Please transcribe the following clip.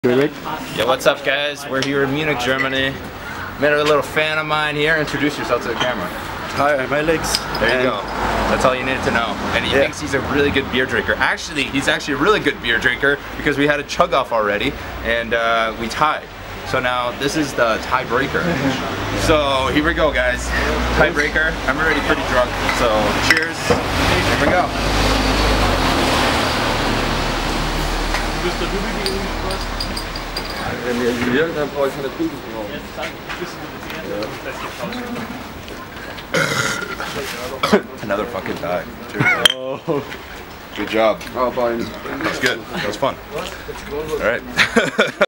Yeah, what's up guys? We're here in Munich, Germany. Met a little fan of mine here. Introduce yourself to the camera. Hi, I'm Alex. There you go. That's all you needed to know. And he thinks he's a really good beer drinker. Actually, he's actually a really good beer drinker because we had a chug off already and we tied. So now this is the tiebreaker. So here we go guys. Tiebreaker. I'm already pretty drunk. So cheers. Here we go. Wenn ihr isoliert, dann brauche ich eine Prüfung brauchen. Another fucking tie. Cheers. Oh. Good job. Oh, fine. That was good. That was fun. All right.